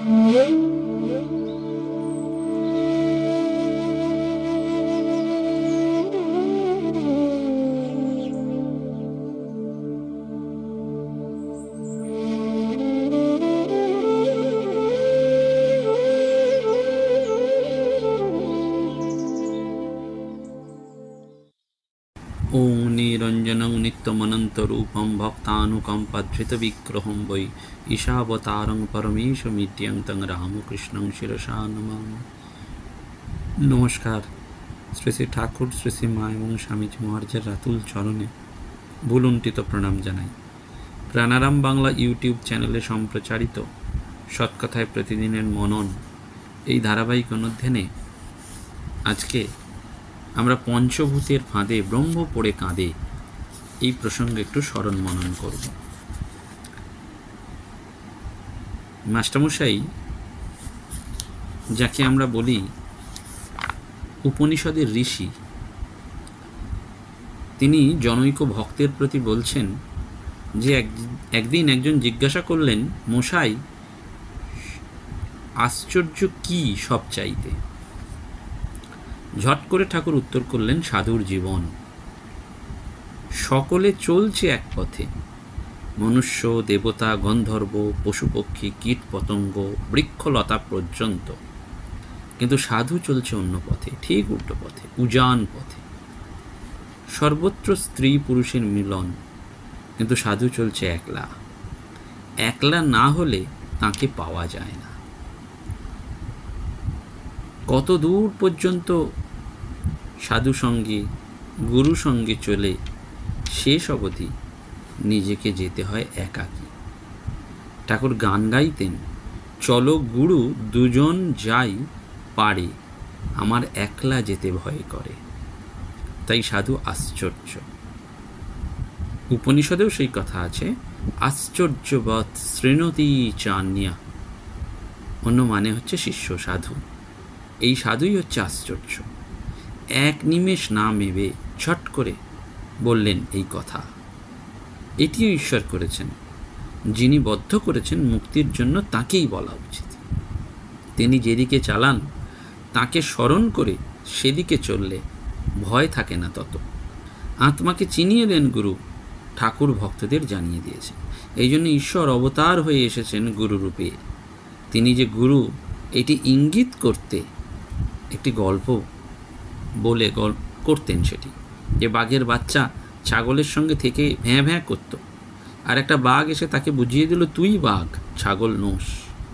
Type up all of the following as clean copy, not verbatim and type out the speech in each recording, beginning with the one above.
ওং নিরঞ্জনং নিত্যমনন্তরূপং ভক্তানুকম্পাধৃতবিগ্রহং বৈ ঈশাবতারং পরমেশমিত্যং তং রামকৃষ্ণং শিরসা নমামি। নমস্কার। শ্রী শ্রী ঠাকুর, শ্রী শ্রী মা এবং স্বামীজি মহারাজের রাতুল চরণে ভুলুণ্ঠিত প্রণাম জানাই। প্রাণারাম বাংলা ইউটিউব চ্যানেলে সম্প্রচারিত সৎকথায় প্রতিদিনের মনন এই ধারাবাহিক অনুধ্যানে আজকে আমরা পঞ্চভূতের ফাঁদে ব্রহ্ম পড়ে কাঁদে এই প্রসঙ্গে একটু স্মরণ মনন করব। মাস্টারমশাই, যাকে আমরা বলি উপনিষদের ঋষি, তিনি জনৈক ভক্তের প্রতি বলছেন যে একদিন একজন জিজ্ঞাসা করলেন, মশাই, আশ্চর্য কি সব চাইতে? ঝট করে ঠাকুর উত্তর করলেন, সাধুর জীবন। সকলে চলছে এক পথে, মনুষ্য, দেবতা, গন্ধর্ব, পশু পক্ষী, কীট পতঙ্গ, বৃক্ষলতা পর্যন্ত, কিন্তু সাধু চলছে অন্য পথে, ঠিক উল্টো পথে, উজান পথে। সর্বত্র স্ত্রী পুরুষের মিলন, কিন্তু সাধু চলছে একলা। একলা না হলে তাকে পাওয়া যায় না। কত দূর পর্যন্ত সাধু সঙ্গে, গুরু সঙ্গে চলে শেষ অবধি নিজেকে যেতে হয় একাকী। ঠাকুর গান গাইতেন, চলো গুরু দুজন যাই পারে, আমার একলা যেতে ভয় করে। তাই সাধু আশ্চর্য। উপনিষদেও সেই কথা আছে, আশ্চর্যবৎ শৃণোতি চান্যা। অন্য মানে হচ্ছে শিষ্য সাধু। এই সাধুই হচ্ছে আশ্চর্য। এক নিমেষ না ভেবে ছট করে বললেন এই কথা। এটিও ঈশ্বর করেছেন। যিনি বদ্ধ করেছেন মুক্তির জন্য তাকেই বলা উচিত। তিনি যেদিকে চালান তাকে স্মরণ করে সেদিকে চললে ভয় থাকে না তত। আত্মাকে চিনিয়ে দেন গুরু, ঠাকুর ভক্তদের জানিয়ে দিয়েছেন। এই জন্য ঈশ্বর অবতার হয়ে এসেছেন গুরুরূপে। তিনি যে গুরু এটি ইঙ্গিত করতে একটি গল্প বলে করতেন। সেটি যে বাঘের বাচ্চা ছাগলের সঙ্গে থেকে ভ্যাঁ ভ্যাঁ করত, আর একটা বাঘ এসে তাকে বুঝিয়ে দিল, তুই বাঘ, ছাগল নোস।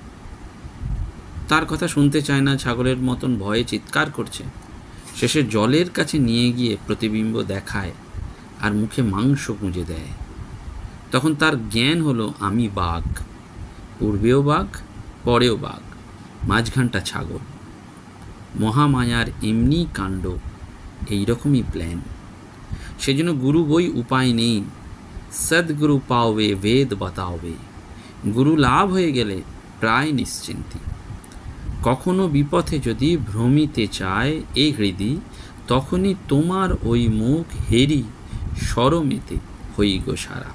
তার কথা শুনতে চায় না, ছাগলের মতন ভয়ে চিৎকার করছে। শেষে জলের কাছে নিয়ে গিয়ে প্রতিবিম্ব দেখায় আর মুখে মাংস গুঁজে দেয়। তখন তার জ্ঞান হলো, আমি বাঘ, পূর্বেও বাঘ, পরেও বাঘ, মাঝখানটা ছাগল। মহামায়ার এমনি কাণ্ড, এইরকমই প্ল্যান। সেজন্য গুরু বই উপায় নেই, সদ্গুরু পাওবে বেদ বাতাওবে। গুরু লাভ হয়ে গেলে প্রায় নিশ্চিন্তি। কখনো বিপথে যদি ভ্রমিতে চায় এ হৃদি, তখনই তোমার ওই মুখ হেরি সরমেতে হই গো সারা।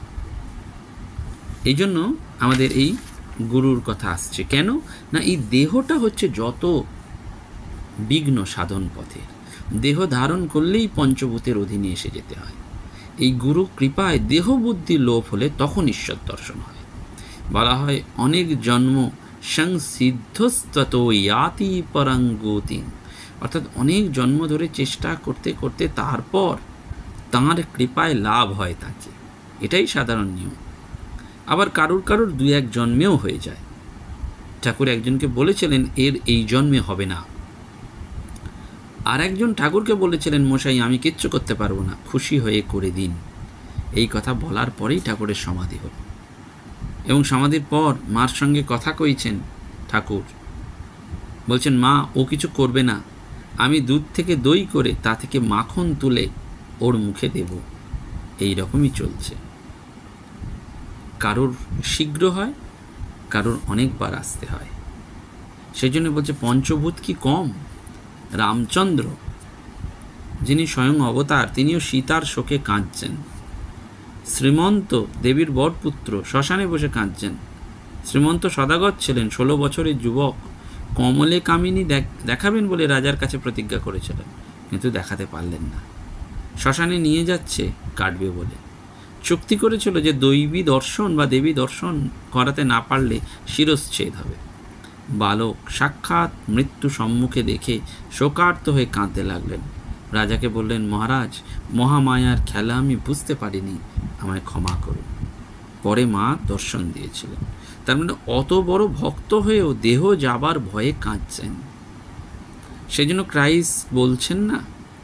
এই জন্য আমাদের এই গুরুর কথা আসছে। কেন না, এই দেহটা হচ্ছে যত বিঘ্ন সাধন পথে। দেহ ধারণ করলেই পঞ্চভূতের অধীনে এসে যেতে হয়। এই গুরু কৃপায় দেহ বুদ্ধি লোপ হলে তখন ঈশ্বর দর্শন হয়। বলা হয়, অনেক জন্ম সংসিদ্ধস্তত ইয়াতি পরাঙ্গতি, অর্থাৎ অনেক জন্ম ধরে চেষ্টা করতে করতে তারপর তাঁর কৃপায় লাভ হয় তাকে। এটাই সাধারণ নিয়ম। আবার কারুর কারুর দুই এক জন্মেও হয়ে যায়। ঠাকুর একজনকে বলেছিলেন এর এই জন্মে হবে না, আর একজন ঠাকুরকে বলেছিলেন, মশাই আমি কিচ্ছু করতে পারবো না, খুশি হয়ে করে দিন। এই কথা বলার পরেই ঠাকুরের সমাধি হল। এবং সমাধির পর মার সঙ্গে কথা কইছেন ঠাকুর, বলছেন, মা ও কিছু করবে না, আমি দুধ থেকে দই করে তা থেকে মাখন তুলে ওর মুখে দেব। এই রকমই চলছে। কারোর শীঘ্র হয়, কারোর অনেকবার আসতে হয়। সেই জন্য বলছে, পঞ্চভূত কি কম? রামচন্দ্র, যিনি স্বয়ং অবতার, তিনিও সীতার শোকে কাঁদছেন। শ্রীমন্ত দেবীর বরপুত্র শ্মশানে বসে কাঁদছেন। শ্রীমন্ত সদাগর ছিলেন, 16 বছরের যুবক, কমলে কামিনী দেখাবেন বলে রাজার কাছে প্রতিজ্ঞা করেছিলেন, কিন্তু দেখাতে পারলেন না। শ্মশানে নিয়ে যাচ্ছে কাটবে বলে চুক্তি করেছিল যে দৈবী দর্শন বা দেবী দর্শন করাতে না পারলে শিরশ্ছেদ হবে। বালক সাক্ষাৎ মৃত্যু সম্মুখে দেখে শোকার্ত হয়ে কাঁদতে লাগলেন। রাজাকে বললেন, মহারাজ, মহামায়ার খেলা আমি বুঝতে পারিনি, আমায় ক্ষমা করুন। পরে মা দর্শন দিয়েছিলেন। তার মানে অত বড় ভক্ত হয়েও দেহ যাবার ভয়ে কাঁদছেন। সেজন্য ক্রাইস্ট বলছেন না,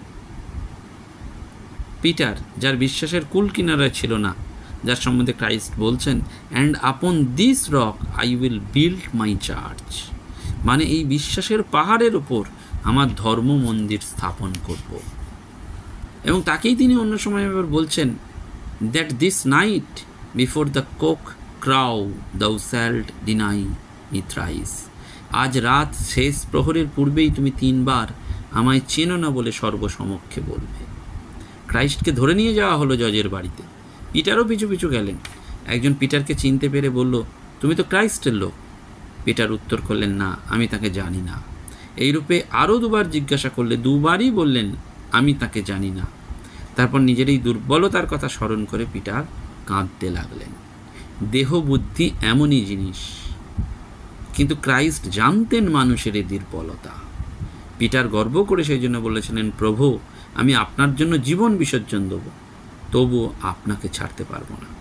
পিটার, যার বিশ্বাসের কুল কিনারা ছিল না, যার সম্বন্ধে ক্রাইস্ট বলছেন, and upon this rock I will build my church, মানে এই বিশ্বাসের পাহাড়ের ওপর আমার ধর্ম মন্দির স্থাপন করব। এবং তাকেই তিনি অন্য সময় এবার বলছেন, that this night before the cock crow thou shalt deny me thrice, আজ রাত শেষ প্রহরের পূর্বেই তুমি 3 বার আমায় চেনো না বলে সর্বসমক্ষে বলবে। ক্রাইস্টকে ধরে নিয়ে যাওয়া হলো জজের বাড়িতে। পিটারও পিছু পিছু গেলেন। একজন পিটারকে চিনতে পেরে বলল, তুমি তো ক্রাইস্টের লোক। পিটার উত্তর করলেন, না, আমি তাকে জানি না। এইরূপে আরও 2 বার জিজ্ঞাসা করলে 2 বারই বললেন, আমি তাকে জানি না। তারপর নিজের এই দুর্বলতার কথা স্মরণ করে পিটার কাঁদতে লাগলেন। দেহ বুদ্ধি এমনই জিনিস, কিন্তু ক্রাইস্ট জানতেন মানুষের এই দুর্বলতা। পিটার গর্ব করে সেই জন্য বলেছিলেন, প্রভু, আমি আপনার জন্য জীবন বিসর্জন দেব, তবুও আপনাকে ছাড়তে পারবো না।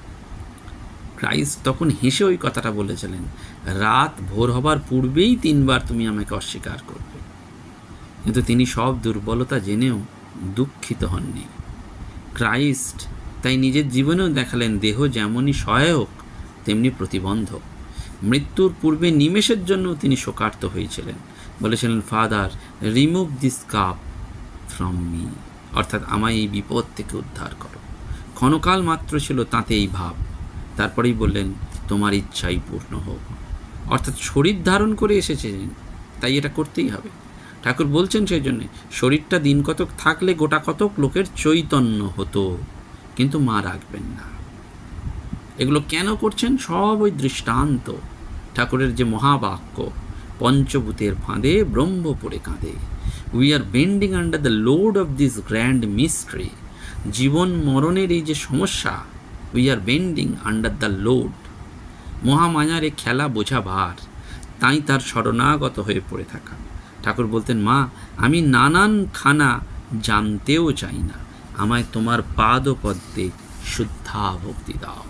ক্রাইস্ট তখন হেসে ওই কথাটা বলেছিলেন, রাত ভোর হবার পূর্বেই 3 বার তুমি আমাকে অস্বীকার করবে। কিন্তু তিনি সব দুর্বলতা জেনেও দুঃখিত হননি। ক্রাইস্ট তাই নিজের জীবনেও দেখালেন, দেহ যেমনই সহায়ক তেমনি প্রতিবন্ধক। মৃত্যুর পূর্বে নিমেষের জন্য তিনি শোকার্ত হয়েছিলেন, বলেছিলেন, father, remove this cup from me, অর্থাৎ আমায় এই বিপদ থেকে উদ্ধার করো। ক্ষণকাল মাত্র ছিল তাতে এই ভাব। তারপরেই বললেন, তোমার ইচ্ছাই পূর্ণ হোক। অর্থাৎ শরীর ধারণ করে এসেছেন, তাই এটা করতেই হবে। ঠাকুর বলছেন সেই জন্যে, শরীরটা দিন কতক থাকলে গোটা কতক লোকের চৈতন্য হতো, কিন্তু মা রাখবেন না। এগুলো কেন করছেন? সব ওই দৃষ্টান্ত। ঠাকুরের যে মহাবাক্য, পঞ্চভূতের ফাঁদে ব্রহ্ম পড়ে কাঁদে। We are bending under the load of this grand mystery. জীবন মরণের এই যে সমস্যা, we are bending under the load. মহামায়ার এ খেলা বোঝা ভার, তাই তার শরণাগত হয়ে পড়ে থাকা। ঠাকুর বলতেন, মা, আমি নানান খানা জানতেও চাই না, আমায় তোমার পাদপদ্মে শুদ্ধা ভক্তি দাও।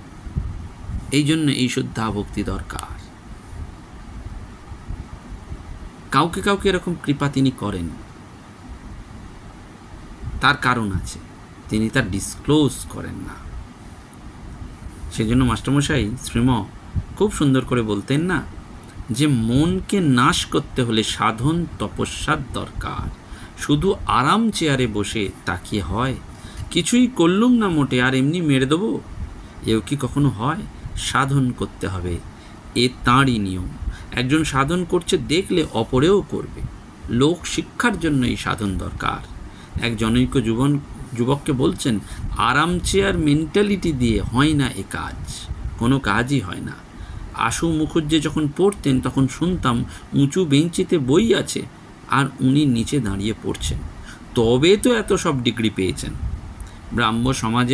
এই জন্য এই শুদ্ধা ভক্তি দরকার। কাউকে কাউকে এরকম কৃপা তিনি করেন, তার কারণ আছে, তিনি তার ডিসক্লোজ করেন না। সেজন্য মাস্টারমশাই শ্রীম খুব সুন্দর করে বলতেন না, যে মনকে নাশ করতে হলে সাধন তপস্যার দরকার। শুধু আরাম চেয়ারে বসে তাকিয়ে হয়, কিছুই করলুম না মোটে আর এমনি মেরে দেবো, এও কি কখনো হয়? সাধন করতে হবে, এ তাঁরই নিয়ম। একজন সাধন করছে দেখলে অপরেও করবে। লোক শিক্ষার জন্য এই সাধন দরকার। এক জনৈক যুবককে বলছেন, আরাম চেয়ার মেন্টালিটি দিয়ে হয় না এ কাজ, কোনো কাজই হয় না। আশু মুখুজ্জে যখন পড়তেন তখন শুনতাম উঁচু বেঞ্চিতে বই আছে আর উনি নিচে দাঁড়িয়ে পড়ছেন, তবে তো এত সব ডিগ্রি পেয়েছেন। ব্রাহ্ম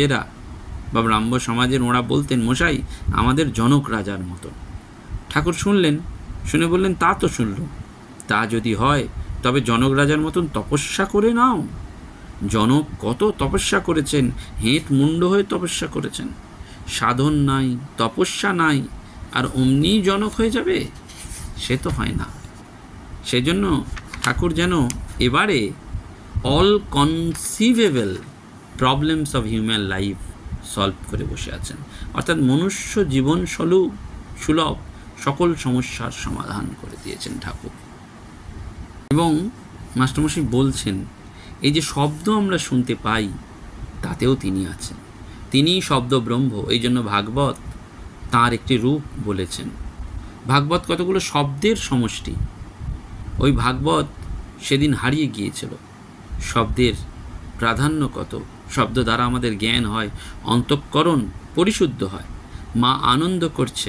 সমাজের ওরা বলতেন, মশাই আমাদের জনক রাজার মতো। ঠাকুর শুনলেন, শুনে বললেন, তা তো শুনলুম, তা যদি হয় তবে জনক রাজার মতন তপস্যা করে নাও। জনক কত তপস্যা করেছেন, হেঁট মুন্ড হয়ে তপস্যা করেছেন। সাধন নাই, তপস্যা নাই, আর অমনি জনক হয়ে যাবে, সে তো হয় না। সেজন্য ঠাকুর যেন এবারে all conceivable problems of human life solve করে বসে আছেন। অর্থাৎ মনুষ্য জীবন সুলভ সকল সমস্যার সমাধান করে দিয়েছেন ঠাকুর। এবং মাস্টারমশাই বলছেন, এই যে শব্দ আমরা শুনতে পাই তাতেও তিনি আছেন, তিনিই শব্দ ব্রহ্ম। এই জন্য ভাগবত তাঁর একটি রূপ বলেছেন। ভাগবত কতগুলো শব্দের সমষ্টি। ওই ভাগবত সেদিন হারিয়ে গিয়েছিল। শব্দের প্রাধান্য কত, শব্দ দ্বারা আমাদের জ্ঞান হয়, অন্তঃকরণ পরিশুদ্ধ হয়, মা আনন্দ করছে,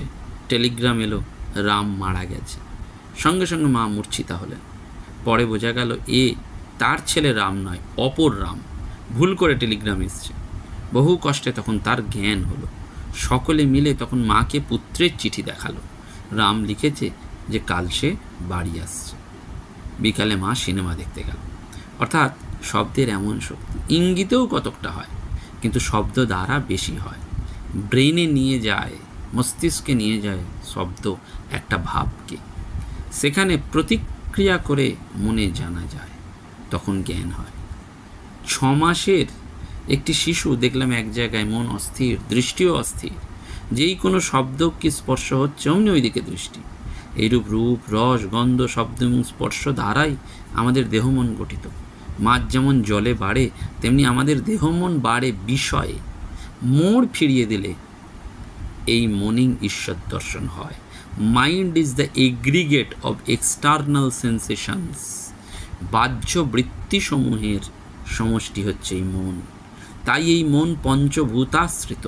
টেলিগ্রাম এলো রাম মারা গেছে। সঙ্গে সঙ্গে মা মূর্ছিতা হলেন। পরে বোঝা গেল তার ছেলে রাম নয়, অপর রাম, ভুল করে টেলিগ্রাম এসছে। বহু কষ্টে তখন তার জ্ঞান হলো। সকলে মিলে তখন মাকে পুত্রের চিঠি দেখালো। রাম লিখেছে যে কাল সে বাড়ি আসছে। বিকালে মা সিনেমা দেখতে গেল। অর্থাৎ শব্দের এমন শক্তি, ইঙ্গিতেও কতকটা হয়, কিন্তু শব্দ দ্বারা বেশি হয়। ব্রেনে নিয়ে যায়, মস্তিষ্কে নিয়ে যায় শব্দ একটা ভাবকে, সেখানে প্রতিক্রিয়া করে মনে জানা যায়, তখন জ্ঞান হয়। 6 মাসের একটি শিশু দেখলাম এক জায়গায় মন অস্থির, দৃষ্টিও অস্থির। যেই কোনো শব্দ কি স্পর্শ হচ্ছে অমনি ওইদিকে দৃষ্টি। এইরূপ রূপ, রস, গন্ধ, শব্দ এবং স্পর্শ দ্বারাই আমাদের দেহমন গঠিত। মাছ যেমন জলে বাড়ে, তেমনি আমাদের দেহমন বাড়ে বিষয়ে। মোড় ফিরিয়ে দিলে এই মনিং ঈশ্বর দর্শন হয়। Mind is the aggregate of external sensations. বাহ্য বৃত্তিসমূহের সমষ্টি হচ্ছে এই মন। তাই এই মন পঞ্চভূতাশ্রিত।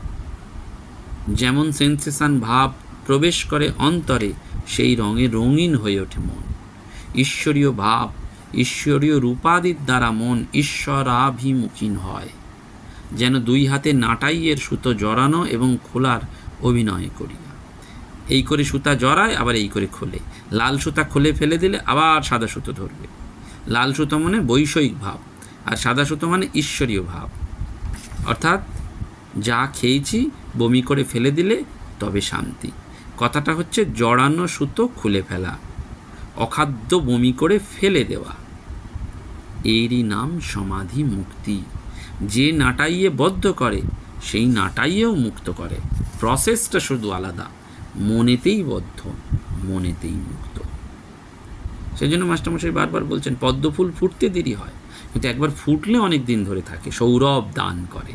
যেমন সেন্সেশন ভাব প্রবেশ করে অন্তরে, সেই রঙে রঙিন হয়ে ওঠে মন। ঈশ্বরীয় ভাব, ঈশ্বরীয় রূপাদির দ্বারা মন ঈশ্বরাভিমুখীন হয়। যেন 2 হাতে নাটাইয়ের সুতো জড়ানো এবং খোলার অভিনয় করিয়া। এই করে সুতা জড়ায়, আবার এই করে খোলে। লাল সুতা খুলে ফেলে দিলে আবার সাদা সুতো ধরবে। লাল সুতো মানে বৈষয়িক ভাব, আর সাদা সুতো মানে ঈশ্বরীয় ভাব। অর্থাৎ যা খেয়েছি বমি করে ফেলে দিলে তবে শান্তি। কথাটা হচ্ছে জড়ানো সুতো খুলে ফেলা, অখাদ্য বমি করে ফেলে দেওয়া। এরই নাম সমাধি মুক্তি। যে নাটাইয়ে বদ্ধ করে সেই নাটাইয়েও মুক্ত করে। প্রসেসটা শুধু আলাদা, মনেতেই বদ্ধ, মনেতেই মুক্ত। সেই জন্য মাস্টারমশাই বারবার বলছেন পদ্মফুল ফুটতে দেরি হয়, কিন্তু একবার ফুটলে অনেক দিন ধরে থাকে। সৌরভ দান করে।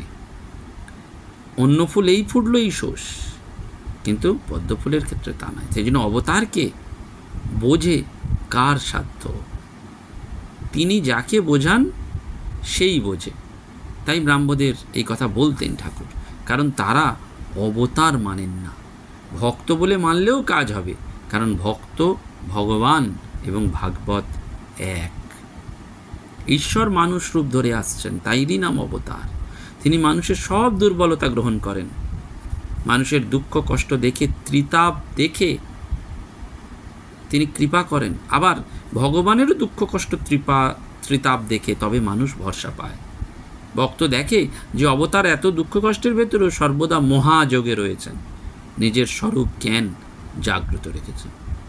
অন্য ফুল এই ফুটলই শোষ, কিন্তু পদ্মফুলের ক্ষেত্রে তা নয়। সেই জন্য অবতারকে বোঝে কার সাধ্য, তিনি যাকে বোঝান সেই বোঝে। তাই ব্রাহ্মদের এই কথা বলতেন ঠাকুর, কারণ তারা অবতার মানেন না। ভক্ত বলে মানলেও কাজ হবে, কারণ ভক্ত ভগবান এবং ভাগবত এক। ঈশ্বর মানুষ রূপ ধরে আসছেন, তাইরই নাম অবতার। তিনি মানুষের সব দুর্বলতা গ্রহণ করেন। মানুষের দুঃখ কষ্ট দেখে, ত্রিতাপ দেখে তিনি কৃপা করেন। আবার ভগবানেরও দুঃখ কষ্ট ত্রিতাপ দেখে তবে মানুষ ভরসা পায়। ভক্ত দেখে যে অবতার এত দুঃখ কষ্টের ভেতরেও সর্বদা মহাযোগে রয়েছেন, নিজের স্বরূপ জ্ঞান জাগ্রত রেখেছেন।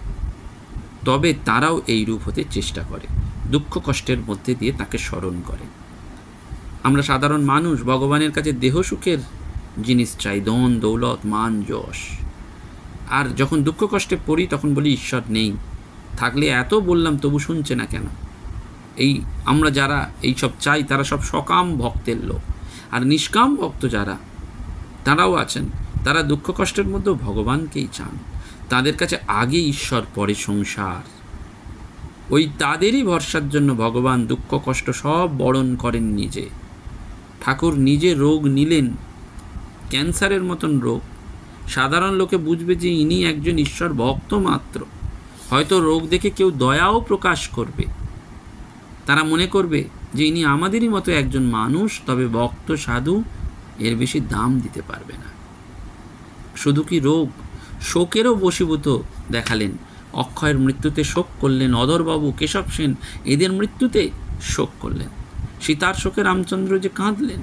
তবে তারাও এই রূপ হতে চেষ্টা করে, দুঃখ কষ্টের মধ্যে দিয়ে তাকে স্মরণ করে। আমরা সাধারণ মানুষ ভগবানের কাছে দেহ সুখের জিনিস চাই, ধন দৌলত মান যশ। আর যখন দুঃখ কষ্টে পড়ি তখন বলি ঈশ্বর নেই। থাকলে এত বললাম তবু শুনছে না কেন? আমরা যারা এইসব চাই তারা সব সকাম ভক্তের লোক। আর নিষ্কাম ভক্ত যারা, তারাও আছেন, তারা দুঃখ কষ্টের মধ্যেও ভগবানকেই চান। তাদের কাছে আগে ঈশ্বর, পরে সংসার। ওই তাদেরই ভরসার জন্য ভগবান দুঃখ কষ্ট সব বরণ করেন নিজে। ঠাকুর নিজে রোগ নিলেন, ক্যান্সারের মতন রোগ। সাধারণ লোকে বুঝবে যে ইনি একজন ঈশ্বর ভক্ত মাত্র। হয়তো রোগ দেখে কেউ দয়াও প্রকাশ করবে। তারা মনে করবে যে ইনি আমাদেরই মতো একজন মানুষ, তবে ভক্ত সাধু, এর বেশি দাম দিতে পারবে না। শুধু কি রোগ, শোকেরও বশীভূত দেখালেন। অক্ষয়ের মৃত্যুতে শোক করলেন, অধরবাবু, কেশব সেন এদের মৃত্যুতে শোক করলেন। সীতার শোকে রামচন্দ্র যে কাঁদলেন।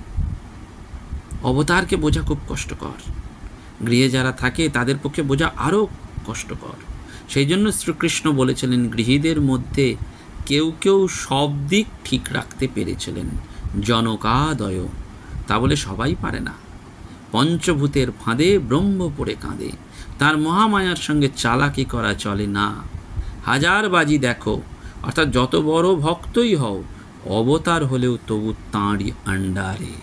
অবতারকে বোঝা খুব কষ্টকর। গৃহে যারা থাকে তাদের পক্ষে বোঝা আরও কষ্টকর। সেই জন্য শ্রীকৃষ্ণ বলেছিলেন, গৃহীদের মধ্যে কেউ কেউ সব দিক ঠিক রাখতে পেরেছিলেন, জনকাদয়। তা বলে সবাই পারে না। পঞ্চভূতের ফাঁদে ব্রহ্ম পড়ে কাঁদে, তার মহামায়ার সঙ্গে চালাকি করা চলে না। হাজার বাজি দেখো, অর্থাৎ যত বড় ভক্তই হও, অবতার হলেও তবু তাঁরই আন্ডারে।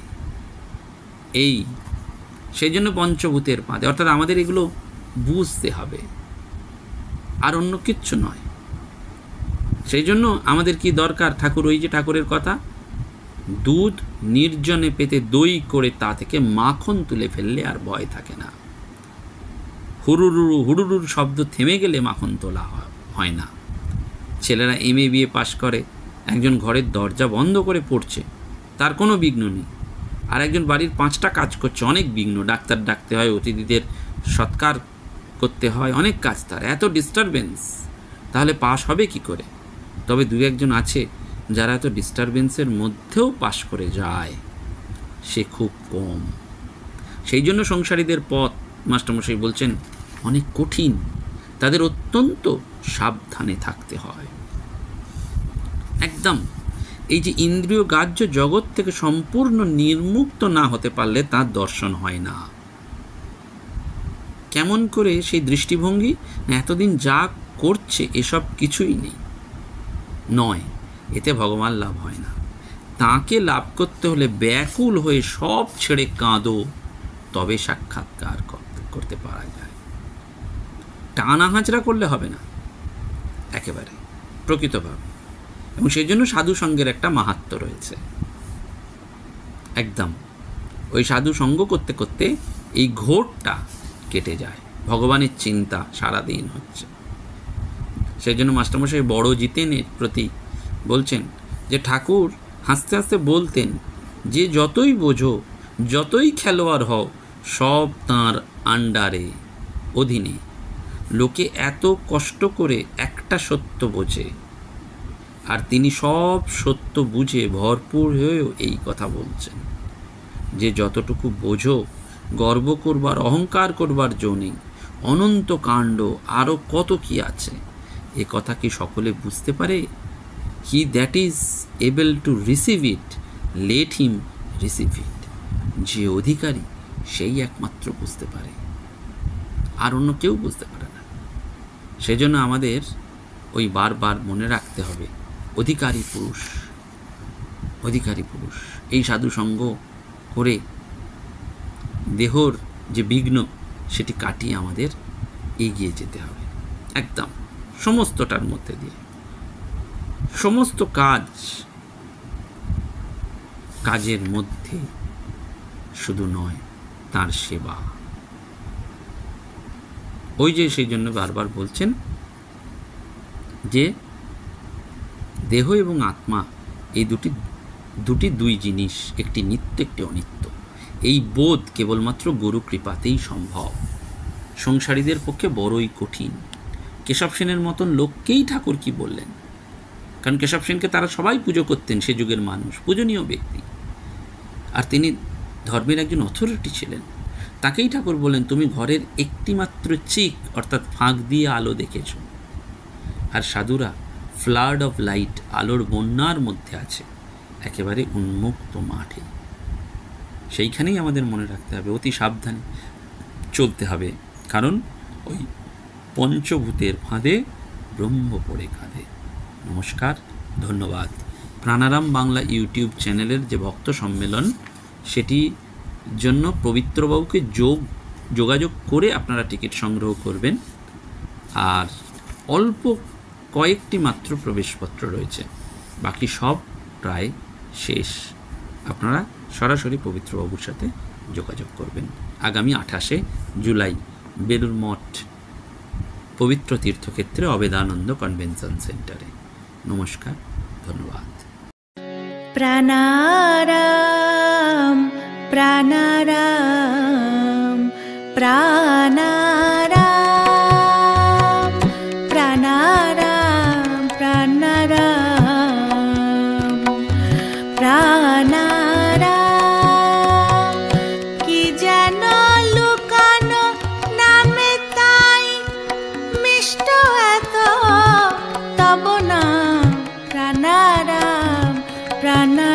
সেই জন্য পঞ্চভূতের ফাঁদে, অর্থাৎ আমাদের এগুলো বুঝতে হবে, আর অন্য কিচ্ছু নয়। সেই জন্য আমাদের কি দরকার? ঠাকুর, ওই যে ঠাকুরের কথা, দুধ নির্জনে পেতে দই করে তা থেকে মাখন তুলে ফেললে আর ভয় থাকে না। হুড়ুরুরু হুড়ুরুর শব্দ থেমে গেলে মাখন তোলা হয় না। ছেলেরা MA BA পাশ করে, একজন ঘরের দরজা বন্ধ করে পড়ছে, তার কোনো বিঘ্ন নেই। আর একজন বাড়ির 5টা কাজ করছে, অনেক বিঘ্ন, ডাক্তার ডাকতে হয়, অতিথিদের সৎকার করতে হয়, অনেক কাজ, তার এত ডিস্টারবেন্স, তাহলে পাশ হবে কি করে? তবে 2-1জন আছে যারা এত ডিস্টারবেন্সের মধ্যেও পাশ করে যায়, সে খুব কম। সেই জন্য সংসারীদের পথ, মাস্টারমশাই বলছেন, অনেক কঠিন, তাদের অত্যন্ত সাবধানে থাকতে হয়। একদম এই যে ইন্দ্রিয় গ্রাহ্য জগৎ থেকে সম্পূর্ণ নির্মুক্ত না হতে পারলে তার দর্শন হয় না। কেমন করে সেই দৃষ্টিভঙ্গি, এতদিন যা করছে এসব কিছুই নেই, নয়, এতে ভগবান লাভ হয় না। তাকে লাভ করতে হলে ব্যাকুল হয়ে সব ছেড়ে কাঁদো, তবে সাক্ষাৎকার করতে পারা যায়। টানা হাঁচড়া করলে হবে না, একেবারে প্রকৃতভাবে। এবং সেই জন্য সাধু সঙ্গের একটা মাহাত্ম্য রয়েছে। একদম ওই সাধু সঙ্গ করতে করতে এই ঘোরটা কেটে যায়, ভগবানের চিন্তা সারাদিন হচ্ছে। সেই জন্য মাস্টারমশাই বড় জিতেনের প্রতি বলছেন যে ঠাকুর হাসতে হাসতে বলতেন যে যতই বোঝো, যতই খেলোয়াড় হও, সব তাঁর আন্ডারে, অধীনে। লোকে এত কষ্ট করে একটা সত্য বোঝে, আর তিনি সব সত্য বুঝে ভরপুর হয়েও এই কথা বলছেন যে যতটুকু বোঝো, গর্ব করবার, অহংকার করবার জো নেই, অনন্ত কাণ্ড আরও কত কি আছে। এ কথা কি সকলে বুঝতে পারে? He that is able to receive it, let him receive it. যে অধিকারী সেই একমাত্র বুঝতে পারে, আর অন্য কেউ বুঝতে পারে না। সেজন্য আমাদের ওই বারবার মনে রাখতে হবে, অধিকারী পুরুষ, অধিকারী পুরুষ। এই সাধু সঙ্গ করে দেহর যে বিঘ্ন সেটি কাটিয়ে আমাদের এগিয়ে যেতে হবে। একদম সমস্তটার মধ্যে দিয়ে, সমস্ত কাজের মধ্যে শুধু নয়, তার সেবা। ওই যে সেই জন্য বারবার বলছেন যে দেহ এবং আত্মা এই দুই জিনিস, একটি নিত্য, একটি অনিত্য। এই বোধ কেবলমাত্র গুরু কৃপাতেই সম্ভব। সংসারীদের পক্ষে বড়ই কঠিন। কেশব সেনের মতন লোককেই ঠাকুর কি বললেন, কারণ কেশব সেনকে তারা সবাই পুজো করতেন, সে যুগের মানুষ, পূজনীয় ব্যক্তি, আর তিনি ধর্মের একজন অথরিটি ছিলেন। তাকেই ঠাকুর বললেন, তুমি ঘরের একটি মাত্র চিক অর্থাৎ ফাঁক দিয়ে আলো দেখেছ, আর সাধুরা ফ্লাড অফ লাইট, আলোর বন্যার মধ্যে আছে, একেবারে উন্মুক্ত মাঠে। সেইখানেই আমাদের মনে রাখতে হবে, অতি সাবধানে চলতে হবে, কারণ ওই পঞ্চভূতের ফাঁদে ব্রহ্ম পড়ে কাঁদে। নমস্কার, ধন্যবাদ। প্রাণারাম বাংলা ইউটিউব চ্যানেলের যে ভক্ত সম্মেলন, সেটির জন্য পবিত্রবাবুকে যোগাযোগ করে আপনারা টিকিট সংগ্রহ করবেন। আর অল্প কয়েকটি মাত্র প্রবেশপত্র রয়েছে, বাকি সব প্রায় শেষ। আপনারা সরাসরি পবিত্রবাবুর সাথে যোগাযোগ করবেন। আগামী 28শে জুলাই বেলুড় মঠ পবিত্র তীর্থক্ষেত্রে অবেদানন্দ কনভেনশন সেন্টারে। নমস্কার, ধন্যবাদ। প্রাণারাম প্রাণারাম প্রাণারাম প্রাণারাম প্রাণারাম প্রাণারাম। কি যেন লুকানো নামে তাই মিষ্ট এত তব নাম প্রাণারাম প্রাণারাম।